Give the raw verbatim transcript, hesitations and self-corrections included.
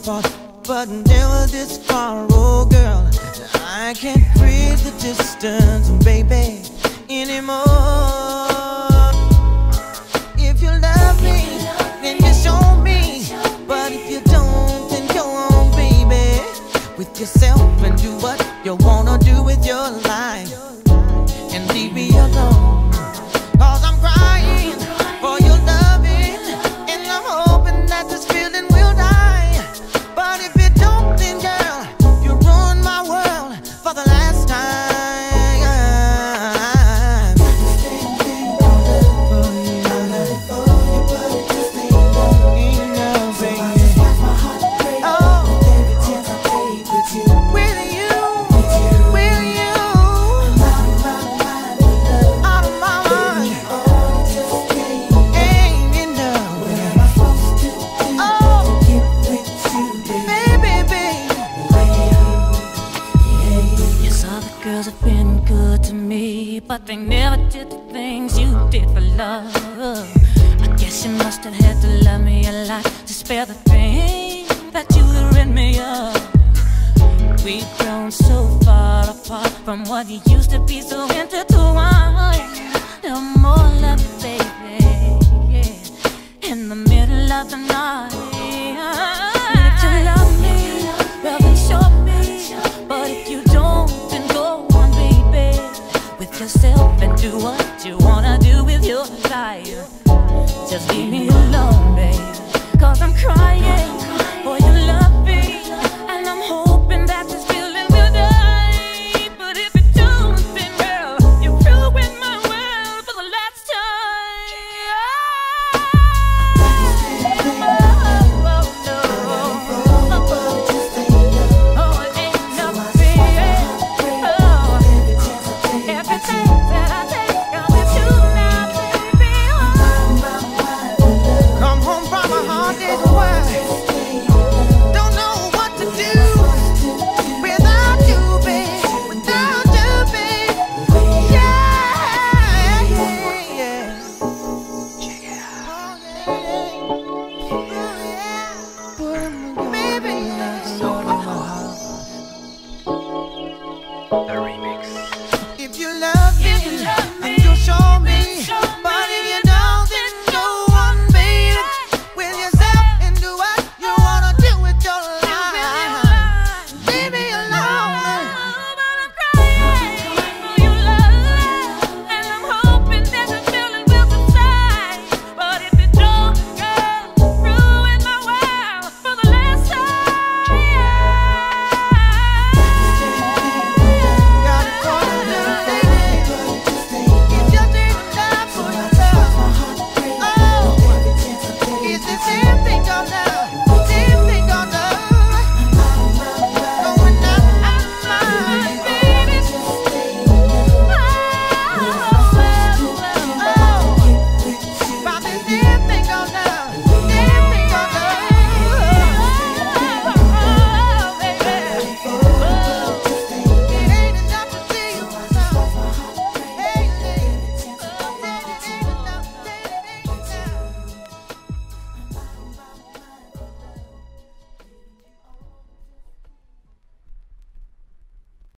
apart, but never this far. Oh girl, I can't breathe the distance, baby, anymore. If you love me, then you show me. But if you don't, then go on, baby, with yourself and do what you wanna do with your life, and leave me alone. Cause I'm crying for your loving, and I'm hoping that this feeling will die. But if it don't, then girl, you ruin my world for the last time. But they never did the things you did for love. I guess you must have had to love me a lot to spare the pain that you would rid me of. We've grown so far apart from what you used to be, so intertwined. No more love, baby, yeah, in the middle of the night. If you love me, well then show me. But if you don't, then go on, baby, with yourself and do what you wanna do with your life. Just leave me alone, baby, cause I'm crying for your loving, and I'm hoping that this feeling will die. But if it don't, then girl, you ruin my world for the last time. Oh, oh, no. Oh, it ain't nothing. Oh, everything that I take, I'm with you now, baby. Come home from a hard day's work, don't know what to do without you, babe, without you, babe. Yeah, yeah, yeah. Check it out. Oh, yeah. Baby, yeah. The remix.